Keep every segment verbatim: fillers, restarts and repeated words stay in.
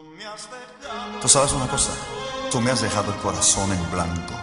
Tú sabes una cosa, tú me has dejado el corazón en blanco.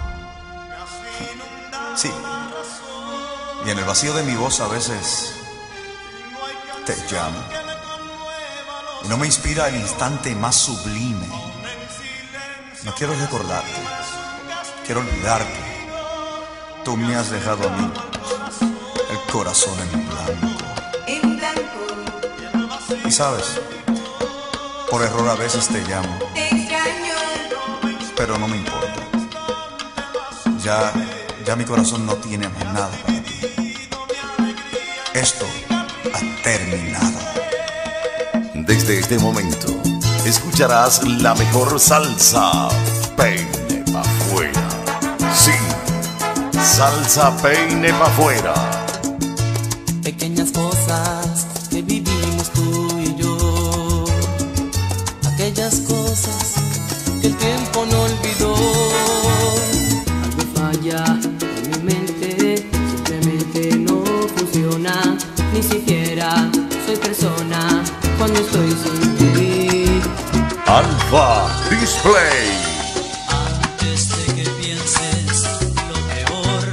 Sí, y en el vacío de mi voz a veces te llamo. Y no me inspira el instante más sublime. No quiero recordarte, quiero olvidarte. Tú me has dejado a mí el corazón en blanco. En blanco. Y sabes, por error a veces te llamo, Te extraño. pero no me importa. Ya, ya mi corazón no tiene más nada para ti. Esto ha terminado. Desde este momento escucharás la mejor salsa peine pa' fuera. Sí, salsa peine pa' fuera. Pequeñas cosas que vivimos tú y yo, aquellas cosas que el tiempo no olvidó. Algo falla en mi mente, simplemente no funciona. Ni siquiera soy persona cuando estoy sin ti. Alfa Display. Antes de que pienses lo peor,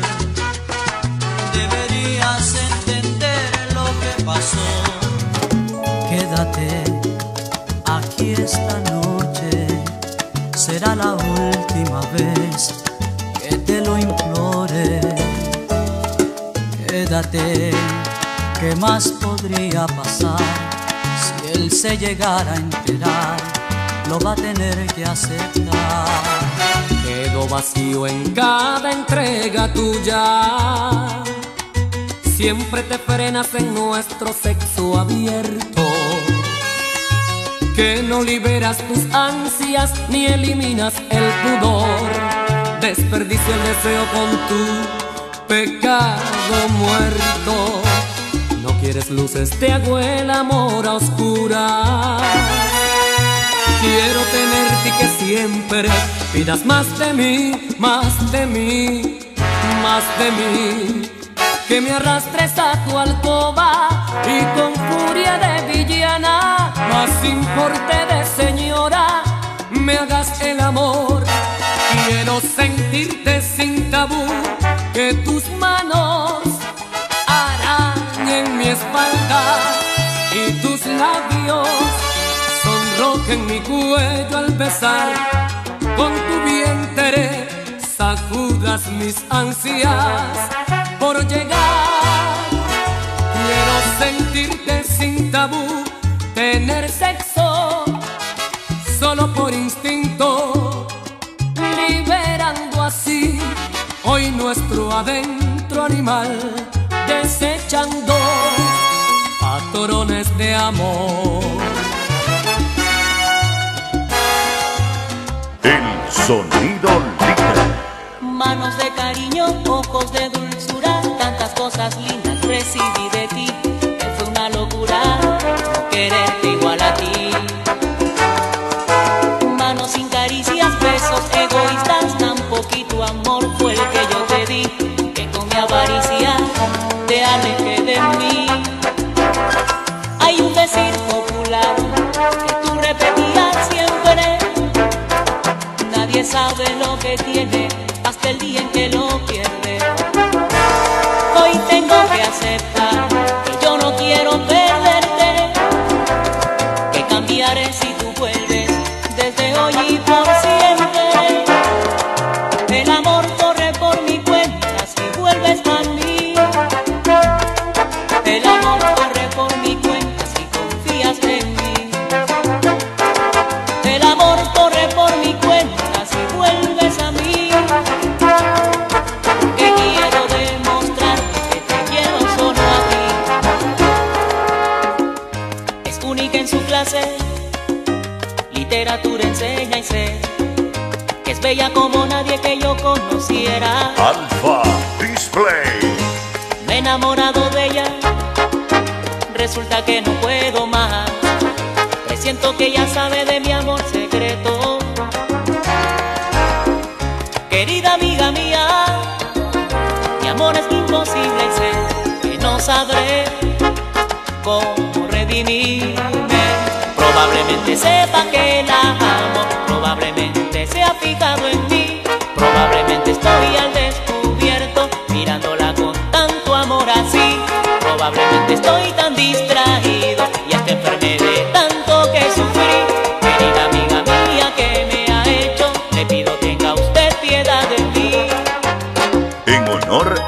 deberías entender lo que pasó. Quédate aquí esta noche, será la última vez que te lo implore. Quédate, ¿qué más podría pasar? Si él se llegara a enterar, lo va a tener que aceptar. Quedó vacío en cada entrega tuya. Siempre te frenas en nuestro sexo abierto, que no liberas tus ansias ni eliminas el pudor. Desperdicio el deseo con tu pecado muerto. No quieres luces, te hago el amor a oscuras. Quiero tenerte y que siempre pidas más de mí, más de mí, más de mí. Que me arrastres a tu alcoba y con furia de villana, más sin porte de señora, me hagas el amor. Quiero sentirte sin tabú, que tus manos arañen mi espalda y tus labios sonrojen mi cuello al besar. Con tu vientre sacudas mis ansias por llegar. Quiero sentirte sin tabú, tener sexo solo por instinto, liberando así hoy nuestro adentro animal, desechando patrones de amor. El sonido líder. Manos de cariño, ojos de dulzura, tantas cosas lindas recibí de ti, que fue una locura no quererte igual a ti. Manos sin caricias, besos egoístas, tan poquito amor fue el que yo te di, que con mi avaricia te alejé de mí. Hay un decir popular que tú repetías siempre: nadie sabe lo que tiene hasta el día en que lo pierde. Hoy tengo que aceptar que yo no quiero perderte, que cambiaré si tú vuelves desde hoy y por siempre. El amor corre por mi cuenta si vuelves a mí. El amor corre por mi cuenta si confías en mí. El amor corre por mi cuenta si vuelves a mí. Que quiero demostrarte que te quiero solo a ti. Es única en su clase, literatura enseña y sé que es bella como nadie que yo conociera. Alfa Display. Me he enamorado de ella, resulta que no puedo más. Presiento que ella sabe de mi amor secreto. Querida amiga mía, mi amor es imposible y sé que no sabré cómo redimirme. Probablemente sepa que la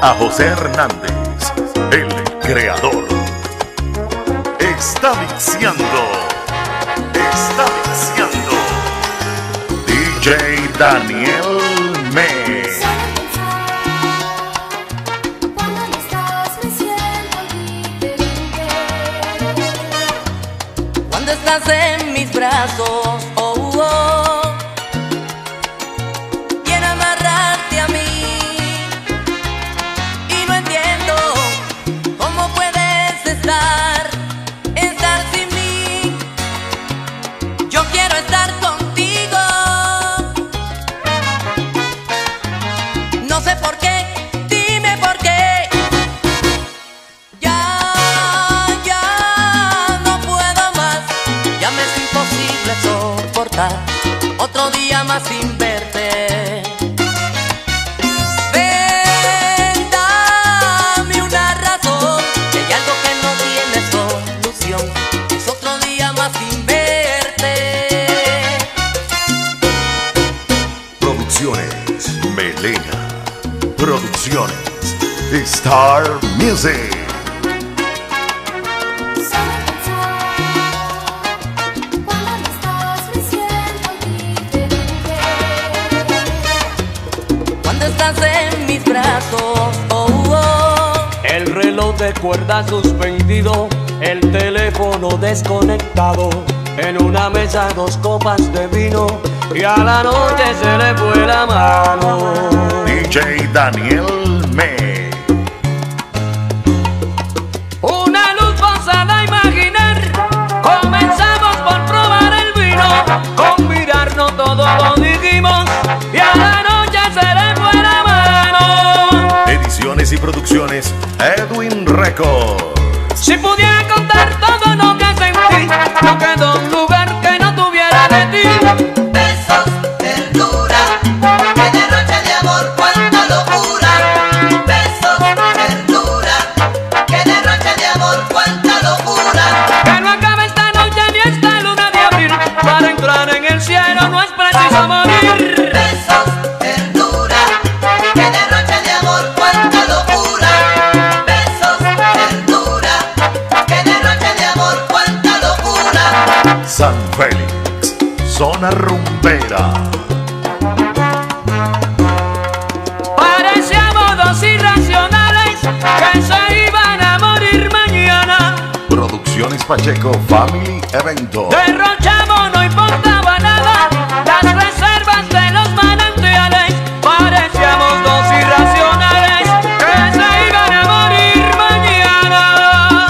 a José Hernández, el creador. Está mixeando, está mixeando D J Daniel Me. Cuando estás en mis brazos, oh, oh, quiero amarrarte a mí y no entiendo cómo puedes estar, estar sin mí. Yo quiero estar contigo, no sé por qué, dime por qué. Ya, ya no puedo más, ya me es imposible soportar otro día más sin verte. Ven, dame una razón, que hay algo que no tiene solución, es otro día más sin verte. Producciones Melena. Producciones Star Music. Cuando estás en mis brazos, oh, oh, El reloj de cuerda suspendido, el teléfono desconectado, en una mesa dos copas de vino y a la noche se le fue la mano. D J Daniel Me. Una luz pasada a imaginar, comenzamos por probar el vino, con mirarnos todo lo dijimos y a la noche se le fue la mano. Ediciones y producciones Edwin Records. Si pudiera contar todo lo que sentí, no quedó un lugar que no tuviera de ti. Besos, ternura, que derroche de amor, cuánta locura. Besos, ternura, que derroche de amor, cuánta locura. Que no acabe esta noche ni esta luna de abril, para entrar en el cielo no es preciso morir. Besos, ternura, que derroche de amor, cuánta locura. Besos, ternura, que derroche de amor, cuánta locura. San Félix, zona rumbera. Parecíamos dos irracionales que se iban a morir mañana. Producciones Pacheco Family Evento. Derrochamos, no importaba nada, las reservas de los manantiales. Parecíamos dos irracionales que se iban a morir mañana.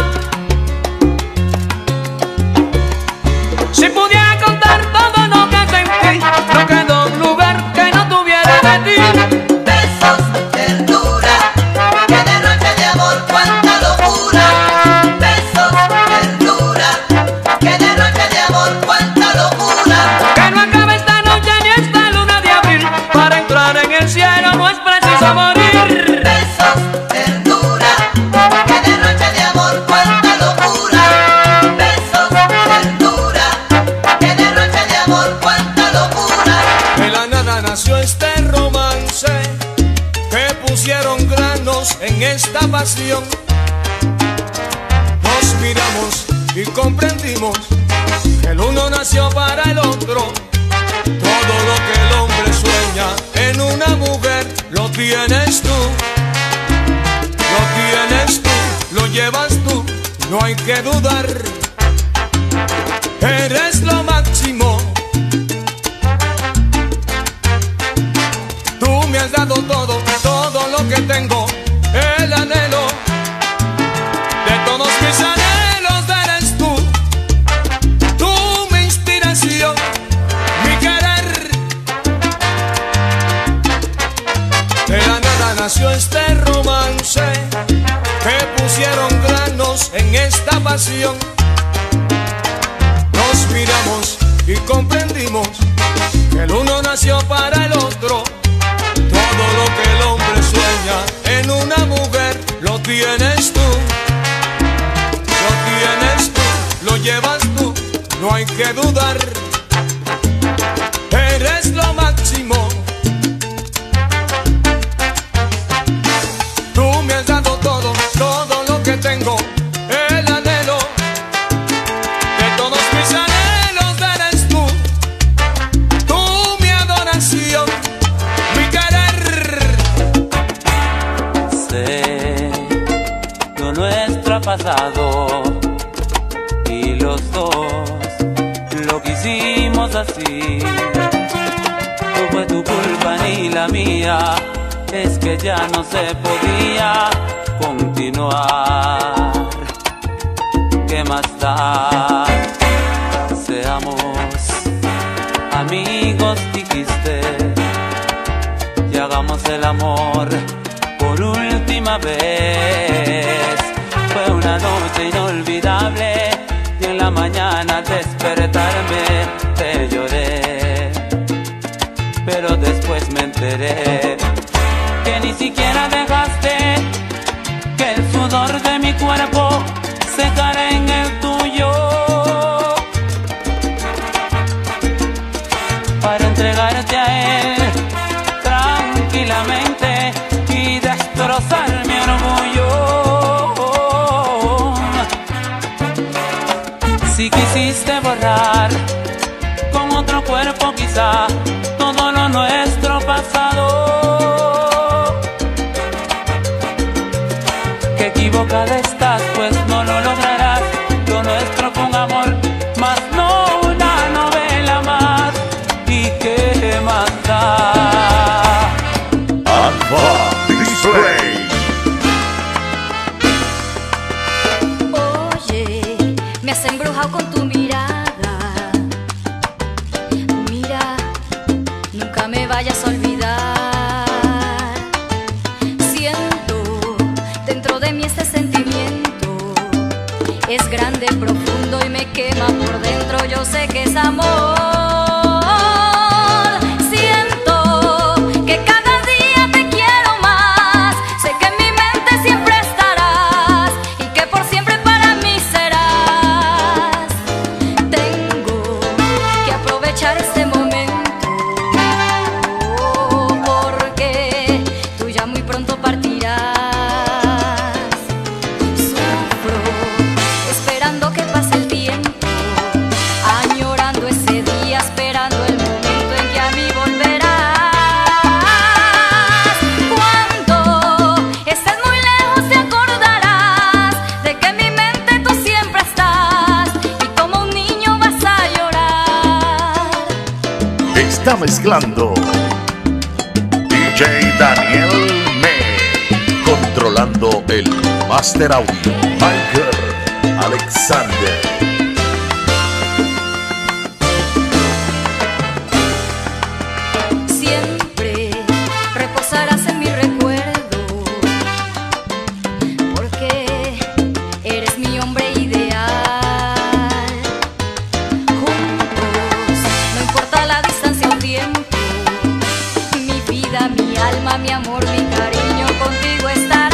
Si pudiera contar todo lo que sentí, no quedó un lugar que no tuviera de ti. Besos, ternura, que derroche de amor, cuánta locura. Besos, ternura, que derroche de amor, cuánta locura. Que no acabe esta noche ni esta luna de abril, para entrar en el cielo no es preciso morir. Besos, ternura, que derroche de amor, cuánta locura. Besos, ternura, que derroche de amor, cuánta locura. De la nada nació este romance, que pusieron granos en esta pasión. Nos miramos y comprendimos que el uno nació para el otro. Todo lo que el hombre sueña en una mujer lo tienes tú. Lo tienes tú, lo llevas tú, no hay que dudar. Eres lo máximo. Tú me has dado todo, todo lo que tengo, el anhelo de todos mis anhelos eres tú. Tú mi inspiración, mi querer. De la nada nació este romance, que pusieron granos en esta pasión. Nos miramos y comprendimos que el uno nació para el otro. Todo lo que el hombre sueña en una mujer lo tienes tú. Lo tienes tú, lo llevas tú, no hay que dudar. Eres lo máximo. Tú seguimos así. No fue tu culpa ni la mía, es que ya no se podía continuar. ¿Qué más da? Seamos amigos, dijiste, y hagamos el amor por última vez. Fue una noche inolvidable y en la mañana al despertarme te lloré, pero después me enteré que ni siquiera dejaste que el sudor de mi cuerpo secara en el tuyo para entregarte a él tranquilamente y destrozar mi orgullo. Si quisiste borrar con otro cuerpo quizá todo lo nuestro pasado, que equivocada estás, pues no lo lograrás. Lo nuestro fue un amor, más no una novela más. ¿Y qué más da? Alpha Display. Oye, me has embrujado con tu mirada. Mira, nunca me vayas a olvidar. Siento dentro de mí este sentimiento, es grande, profundo y me quema por dentro. Yo sé que es amor. Siento que cada día te quiero más. Sé que en mi mente siempre estarás y que por siempre para mí serás. Tengo que aprovechar este momento, porque tú ya muy pronto partirás. Sufro esperando que pase el tiempo, añorando ese día, esperando el momento en que a mí volverás. Cuando estés muy lejos te acordarás de que en mi mente tú siempre estás y como un niño vas a llorar. Está mezclando D J Daniel Me, controlando el Master Audio, Michael Alexander. Siempre reposarás en mi recuerdo, porque eres mi hombre ideal. Juntos, no importa la distancia o tiempo, mi vida, mi alma, mi amor, mi cariño contigo estarán.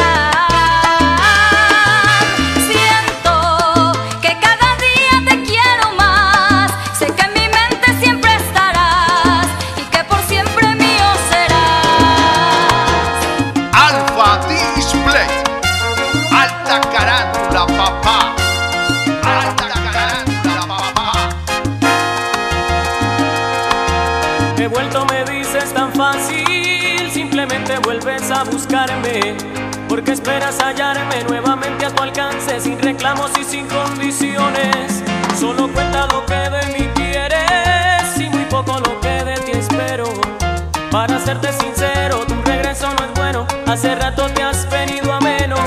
Siento que cada día te quiero más. Sé que en mi mente siempre estarás y que por siempre mío serás. Alpha Display. Alta carátula, papá. Alta carátula, papá. He vuelto, me dices tan fácil, simplemente vuelves a buscarme. Porque esperas hallarme nuevamente a tu alcance, sin reclamos y sin condiciones. Solo cuenta lo que de mí quieres y muy poco lo que de ti espero. Para serte sincero, tu regreso no es bueno, hace rato te has venido a menos.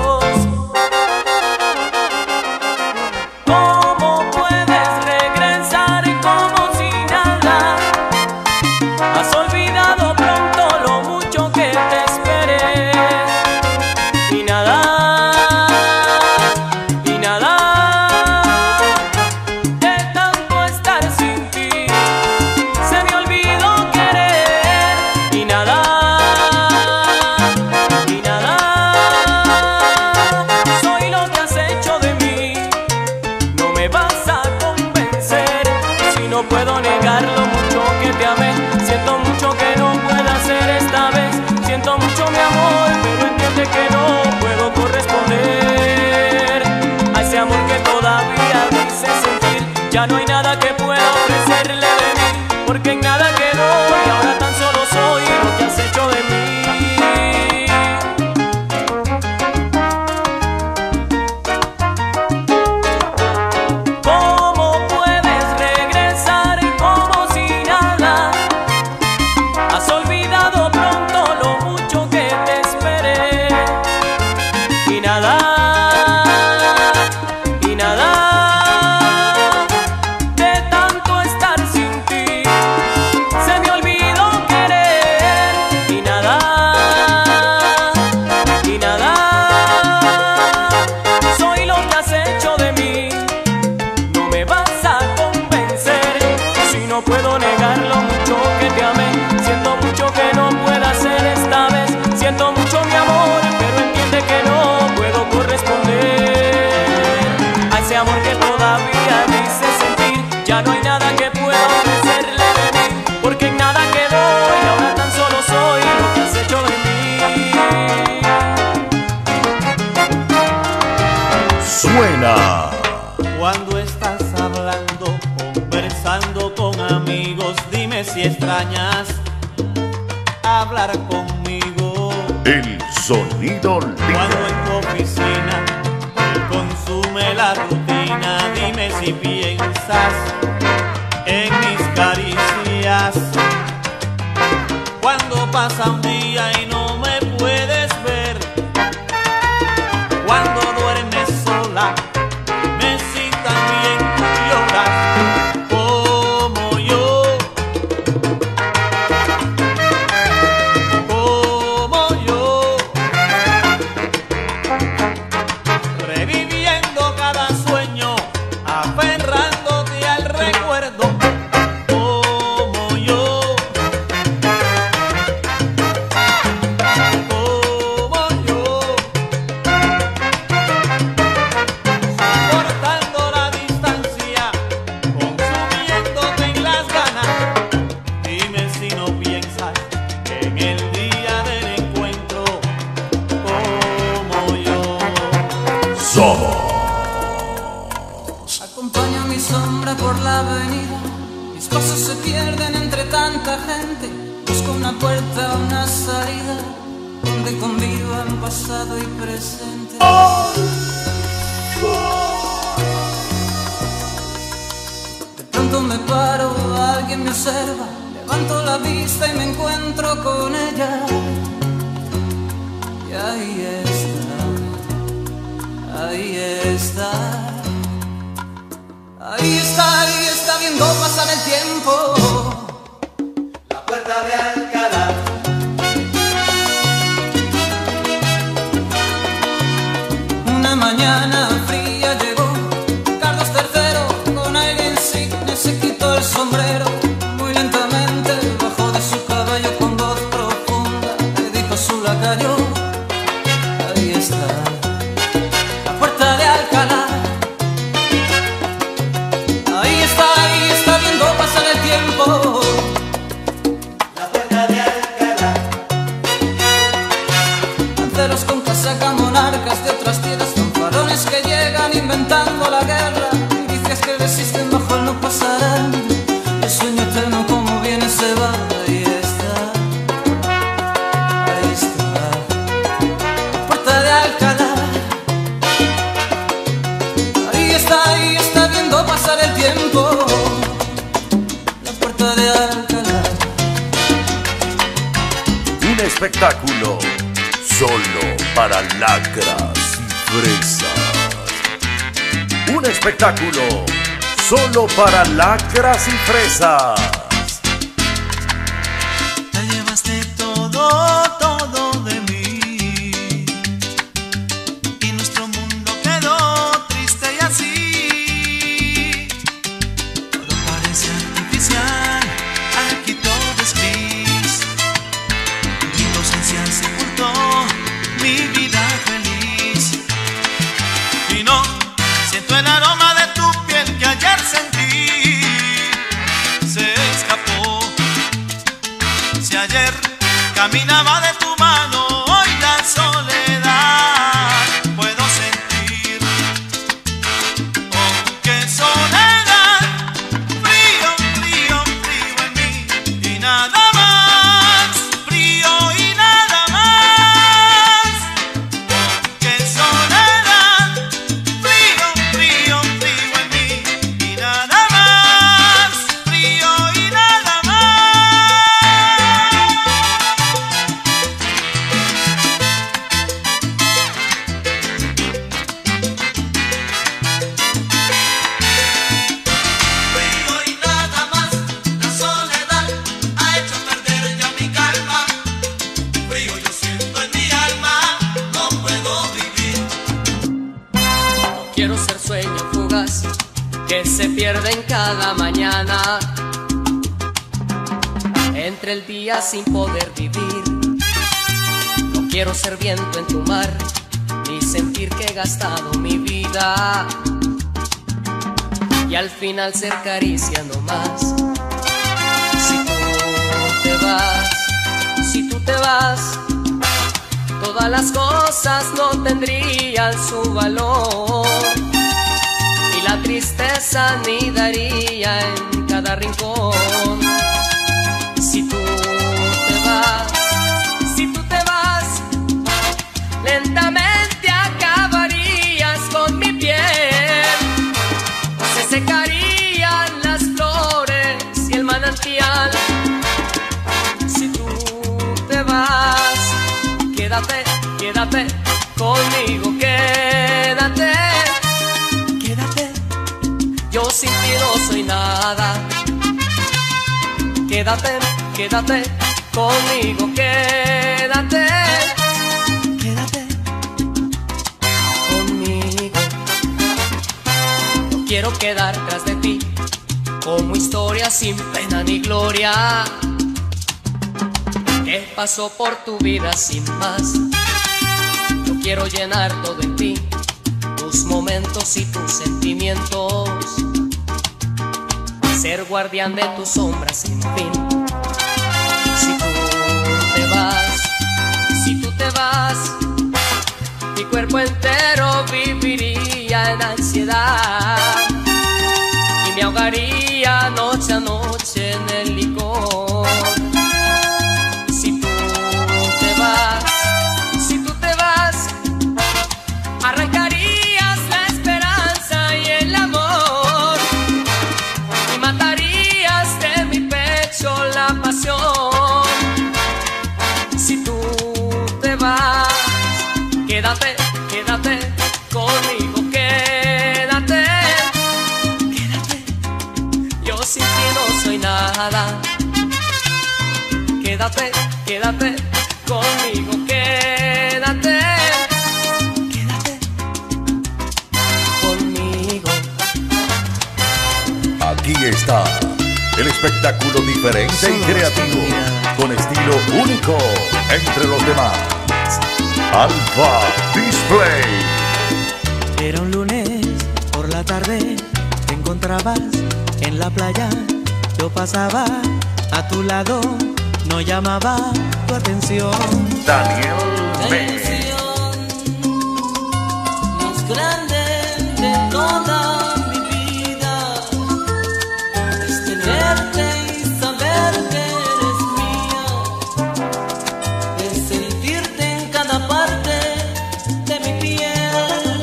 ¿Cómo puedes regresar como si nada? Has olvidado pronto lo mucho que te esperé. Y nada, y nada, de tanto estar sin ti, se me olvidó querer. Y nada, y nada, soy lo que has hecho de mí. No me vas a convencer si no puedo negar lo mucho que te amé. Siento mucho que no pueda ser esta vez. Siento mucho mi amor, pero entiende que no puedo corresponder a ese amor que todavía me hice sentir. Ya no hay nada que pueda ofrecerle de mí, porque en nada quedó y ahora tan solo soy lo que has hecho de mí. ¿Cómo puedes regresar puedo negar lo mucho que te amé. Siento mucho que no pueda hacer esta vez. Siento mucho mi amor, pero entiende que no puedo corresponder a ese amor que todavía me hice sentir. Ya no hay nada que pueda ofrecerle de mí, porque en nada quedó y ahora tan solo soy lo que has hecho de mí. Suena. Cuando estás hablando, conversando con amigos, dime si extrañas hablar conmigo. El sonido líder. Cuando en tu oficina te consume la rutina, dime si piensas en mis caricias. Cuando pasa un día y no me puedes ver, cuando duermes sola, me si también tú lloras como yo, como yo, reviviendo cada sueño, aferrándote al recuerdo, como yo, como yo, soportando la distancia, consumiéndote en las ganas. Dime si no piensas en el día del encuentro, como yo. Somos. Acompaño mi sombra por la avenida, mis pasos se pierden entre tanta gente. Busco una puerta, una salida, donde convivan pasado y presente. De pronto me paro, alguien me observa, levanto la vista y me encuentro con ella. Y ahí está, ahí está. Ahí está, ahí está viendo pasar el tiempo. La puerta de Alcalá. Una mañana fría llegó Carlos tercero con aire insigne, se quitó el sombrero. Muy lentamente bajó de su caballo con voz profunda, le dijo a su lacayo: ahí está, la puerta de Alcalá. Ahí está, ahí está viendo pasar el tiempo. La puerta de Alcalá. Lanceros con casaca, monarcas de otras tierras, fanfarones que llegan inventando la guerra, milicias que resisten bajo el no pasarán. El sueño eterno como viene se va. Ahí está, ahí está, la puerta de Alcalá. Ahí está, ahí está viendo pasar el tiempo. La puerta de Alcalá. Un espectáculo solo para lacras y fresas. Un espectáculo solo para lacras y fresas. Te llevaste todo, todo de mí, y nuestro mundo quedó triste y así. Todo parece artificial, aquí todo es gris. Tu inocencia sepultó mi vida feliz. Y no siento el aroma de tu piel que ayer sentí. Se escapó. Si ayer caminaba de tu mano, hoy la soledad puedo sentir. Oh, qué soledad, frío, frío, frío en mí, y nada más, frío y nada más. Oh, qué soledad, frío, frío, frío en mí, y nada más, frío y nada más. Frío y nada más, la soledad ha hecho perder ya mi calma. Frío yo siento en mi alma, no puedo vivir. No quiero ser sueño fugaz que se pierde en cada mañana. entre el día sin poder vivir. No quiero ser viento en tu mar, ni sentir que he gastado mi vida y al final ser caricia no más. Si tú te vas, si tú te vas, todas las cosas no tendrían su valor y la tristeza anidaría en cada rincón. Si tú te vas, si tú te vas, lentamente acabarías con mi piel, se secarían las flores y el manantial. Si tú te vas, quédate, quédate conmigo, quédate, quédate, yo sin ti no soy nada. Quédate, quédate conmigo, quédate, quédate conmigo. No quiero quedar tras de ti como historia sin pena ni gloria, que pasó por tu vida sin más. Yo quiero llenar todo en ti, tus momentos y tus sentimientos, ser guardián de tus sombras sin fin. Si tú te vas, si tú te vas, mi cuerpo entero viviría en ansiedad y me ahogaría noche a noche en el licor. Si tú te vas, si tú te vas, arrancarías la esperanza y el amor y matarías de mi pecho la pasión. Si tú te vas, quédate, quédate conmigo, quédate, quédate, yo sin ti no soy nada. Quédate, quédate conmigo, quédate, quédate conmigo. Aquí está el espectáculo diferente y creativo, con estilo único entre los demás. Alfa Display. Era un lunes por la tarde, te encontrabas en la playa, yo pasaba a tu lado, no llamaba tu atención. Daniel La B. ilusión más grande de toda mi vida es tenerte y saber que eres mía, es sentirte en cada parte de mi piel.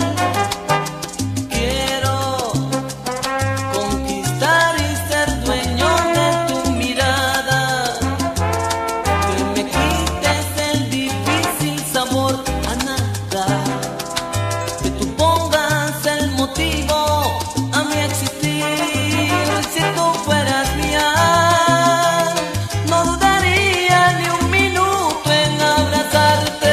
Quiero conquistar y ser dueño de tu mirada, que me quites el difícil sabor a nada, que tú pongas el motivo a mi existir. Si tú fueras mía, no dudaría ni un minuto en abrazarte,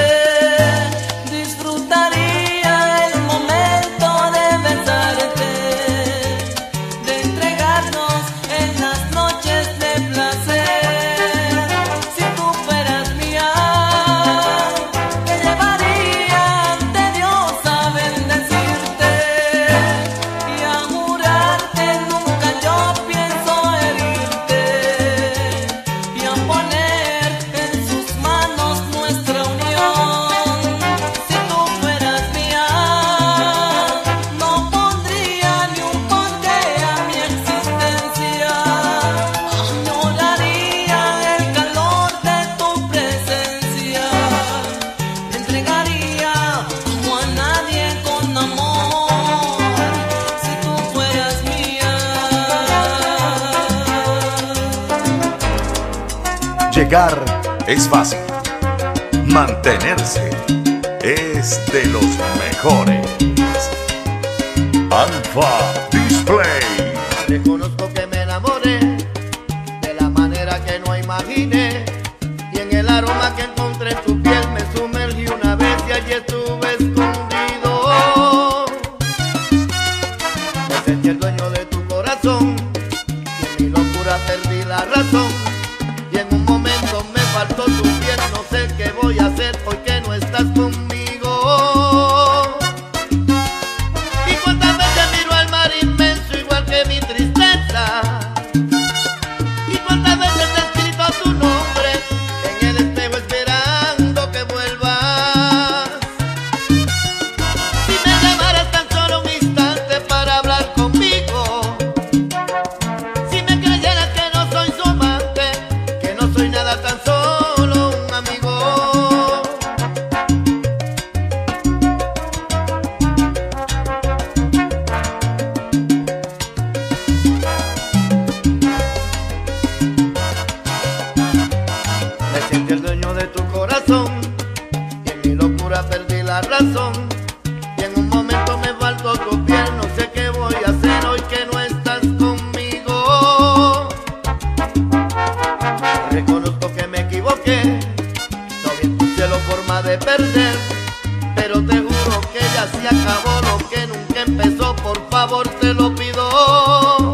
disfrutaría el momento de besarte, de entregarnos en las noches de placer. Si tú fueras mía, te llevaría ante Dios a bendecirte y a jurarte nunca yo pienso herirte, y a poner en sus manos nuestra unión. Si tú fueras mía, no pondría ni un porqué a mi existencia, añoraría el calor de tu presencia, te entregaría como a nadie con amor. Si tú fueras mía. Llegar es fácil, mantenerse es de los mejores. Alfa Display. Reconozco que me enamoré de la manera que no imaginé, y en el aroma que encontré en tu piel me sumergí una vez y allí estuve escondido. Me sentí el dueño de tu corazón y en mi locura perdí la razón, y en un momento faltó tu piel, no sé qué voy a hacer hoy que no estás conmigo. Y cuántas veces miro al mar inmenso igual que mi tristeza. Y cuántas veces he escrito tu nombre en el espejo esperando que vuelvas. Si me llamaras tan solo un instante para hablar conmigo, si me creyeras que no soy su amante, que no soy nada, tan solo un amigo. Me siento el dueño de tu corazón y en mi locura perdí la razón. Y en un momento me faltó tu piel, no sé qué voy a hacer hoy que no estás conmigo. Reconozco que me equivoqué, no vi en tu cielo forma de perder, pero te juro que ya se acabó lo que nunca empezó, por favor te lo pido.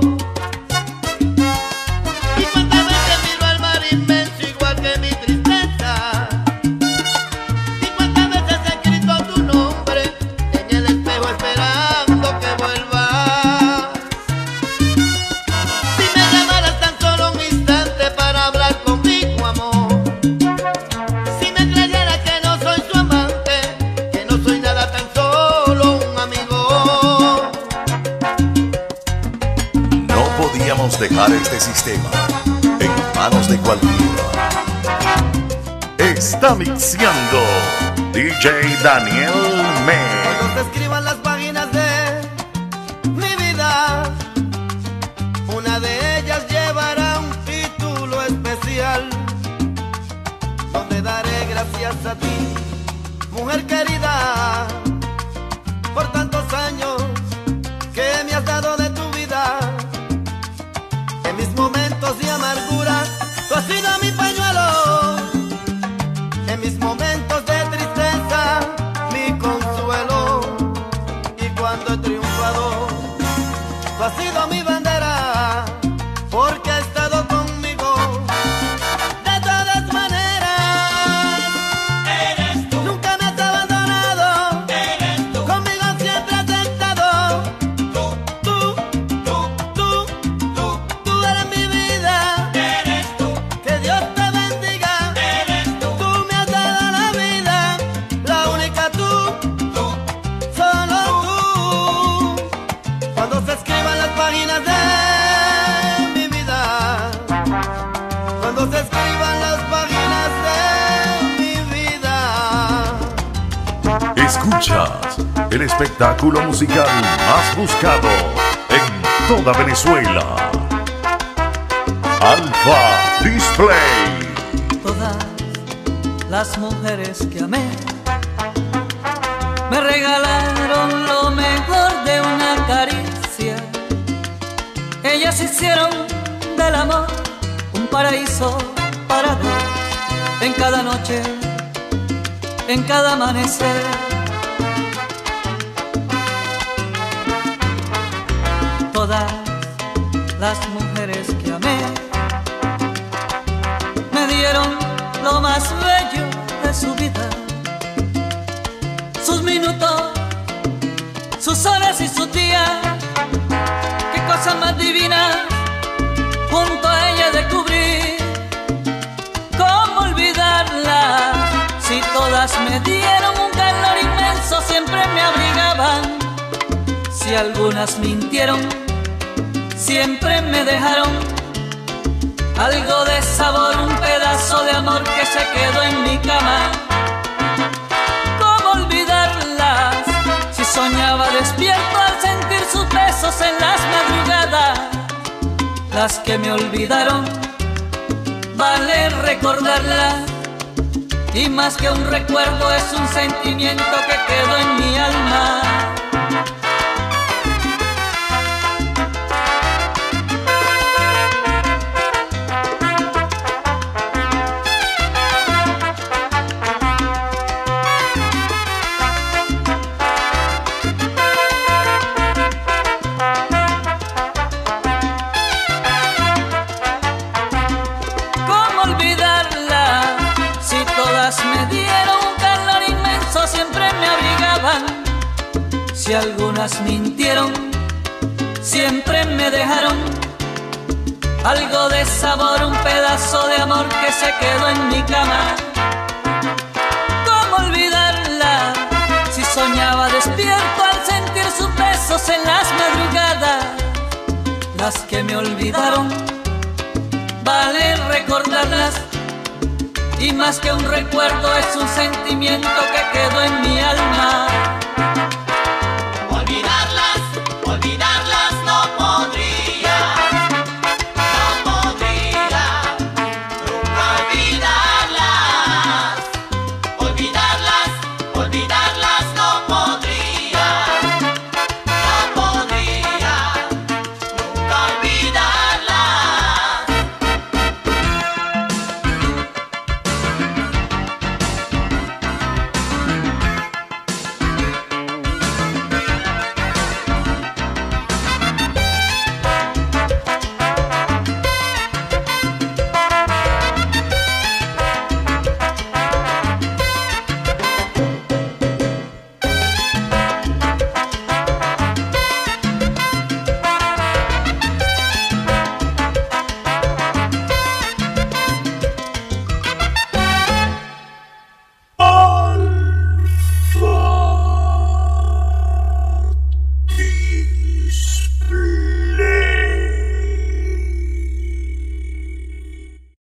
Y cuántas veces miro al mar inmenso igual que mi tristeza. Y cuántas veces he escrito tu nombre en el espejo esperando que vuelvas. Si me llamaras tan solo un instante para hablar conmigo, amor. Si me creyeras que no soy su amante, que no soy nada, tan solo un amigo. No podíamos dejar este sistema en manos de cualquiera. Está mixeando D J Daniel Me. Cuando se escriban las páginas de mi vida, una de ellas llevará un título especial, donde daré gracias a ti, mujer querida, por tantos años que me has dado de tu vida. En mis momentos de amargura, tú has sido mi pañuelo. En mis momentos de tristeza, mi consuelo. Y cuando he triunfado, tú has sido mi bandera, porque has estado conmigo. De todas maneras, eres tú. Nunca me has abandonado, eres tú. Conmigo siempre has estado. Tú, tú, tú, tú, tú, tú eres mi vida. Eres tú. Que Dios te bendiga. Eres tú. Tú me has dado la vida, la única tú, tú, solo tú. Cuando se escriban las páginas de mi vida, cuando se escriban las páginas de mi vida. Escuchas el espectáculo musical más buscado en toda Venezuela. Alfa Display. Todas las mujeres que amé me regalaron lo mejor de una caricia. Ellas hicieron del amor un paraíso para dos, en cada noche, en cada amanecer. Todas las mujeres que amé me dieron lo más bello de su vida, sus minutos, sus horas y sus días. Qué cosa más divina junto a ella descubrí. ¿Cómo olvidarla? Si todas me dieron un calor inmenso, siempre me abrigaban. Si algunas mintieron, siempre me dejaron algo de sabor, un pedazo de amor que se quedó en mi cama. ¿Cómo olvidarlas? Si soñaba despierto al sentir sus besos en las madrugadas. Las que me olvidaron, vale recordarlas. Y más que un recuerdo es un sentimiento que quedó en mi alma. ¿Cómo olvidarla? Si algunas mintieron, siempre me dejaron algo de sabor, un pedazo de amor que se quedó en mi cama. ¿Cómo olvidarla si soñaba despierto al sentir sus besos en las madrugadas? Las que me olvidaron, vale recordarlas, y más que un recuerdo es un sentimiento que quedó en mi alma. Olvidarlas, olvidarlas.